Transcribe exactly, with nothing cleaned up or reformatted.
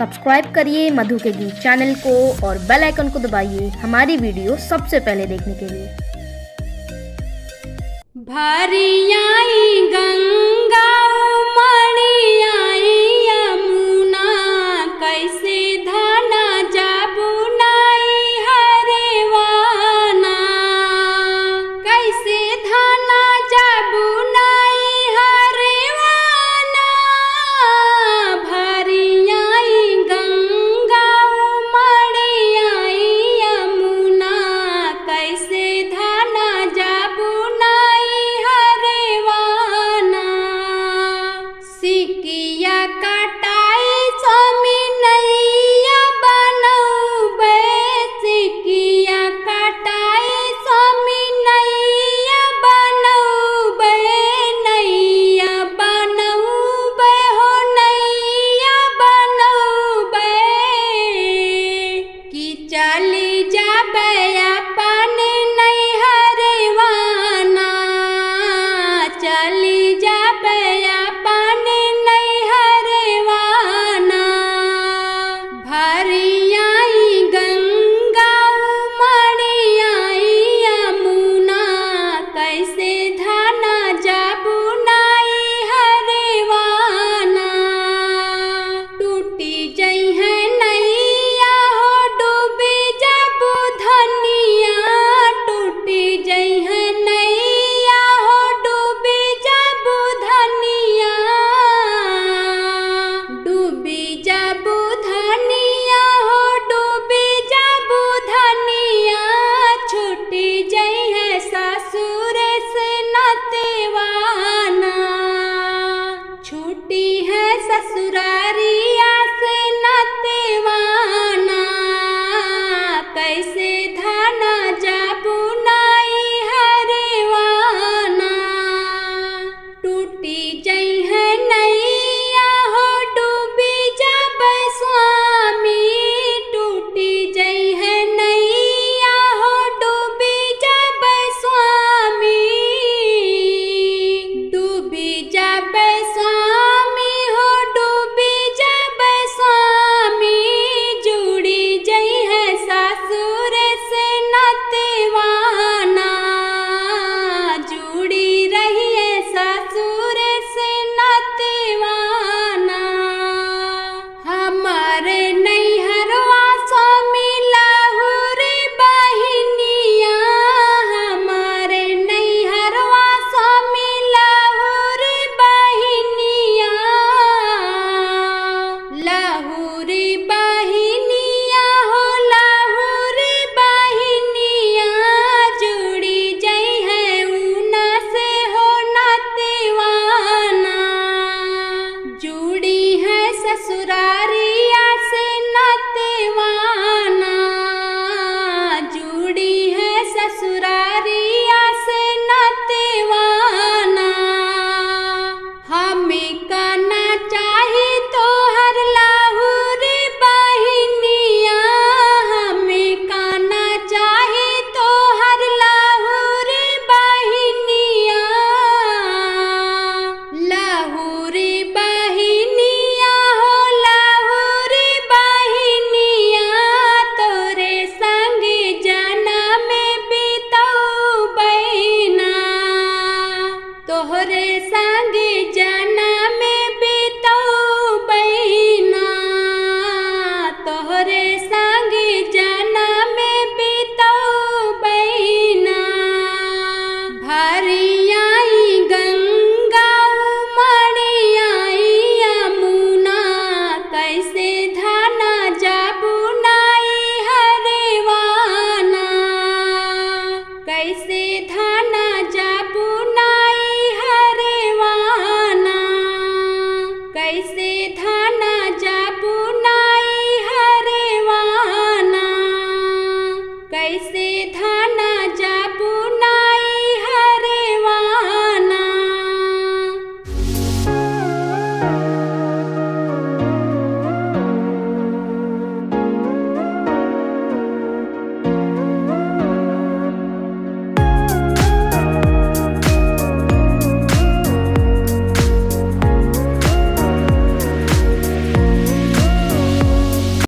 Subscribe करिए मधु के गीत चैनल को और बेल आइकन को दबाइए हमारी वीडियो सबसे पहले देखने के लिए। भरी आई गंगा उमड़ी आई यमुना, कैसे धाना जाबुनाई हरवाना, कैसे धाना जाबुनाई हरवाना। भरी आई गंगा उमड़ी आई यमुना, कैसे धाना जाबुनाई हरवाना। सिकिया कटाई स्वामी नैया बनौबे, सिकिया कटाई स्वामी नैया बनौबे, नैया बनौबे हो नैया बनौबे। कि चली जाबे अपन नैहरवाना, चली जाबे अपन नैहरवाना। भरी आई गंगा उमड़ी आई यमुना, कैसे धाना जाबुनाई हरवाना। टूटी जई है नैया हो डूबी जाबू धनिया, टूटी जई है नैया हो डूबी जाबू धनिया, डूबी जाबू धनिया हो डूबी जाबू धनिया। छूटी जई है ससुर से नतेवाना, छूटी है ससुरारिया से नतेवाना। कैसे धाना जाबुनाई हरवाना। टूटी जई है नैया हो डूबी जाबे स्वामी, टूटी जई है नैया हो डूबी जाबे स्वामी, डूबी जाबे स्वामी हो डूबी जाबे स्वामी। जुड़ी जई है ससुर से नतेवाना, जुड़ी रही है ससुर से नतेवाना। हमारे नैहरवा स्वामी लाहुरी बहिनिया, हमारे नैहरवा स्वामी लाहुरी बहिनिया, लाहुरी बहिनिया हो लाहुरी बहिनिया। जुड़ी जई है ऊना से हो नतेवाना, जुड़ी है ससुरारी